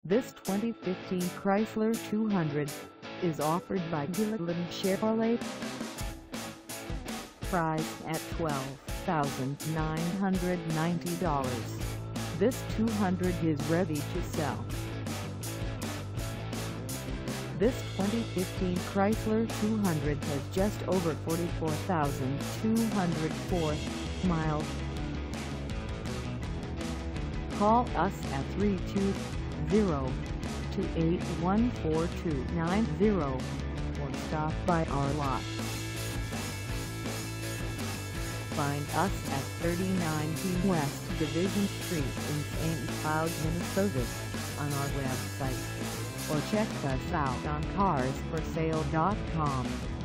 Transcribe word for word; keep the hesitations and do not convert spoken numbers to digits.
This twenty fifteen Chrysler two hundred is offered by Gilliland Chevrolet. Priced at twelve thousand nine hundred ninety dollars, this two hundred is ready to sell. This twenty fifteen Chrysler two hundred has just over forty-four thousand two hundred four miles. Call us at three two zero, two eight one, four two nine zero or stop by our lot. Find us at thirty nineteen West Division Street in Saint Cloud, Minnesota on our website, or check us out on cars for sale dot com.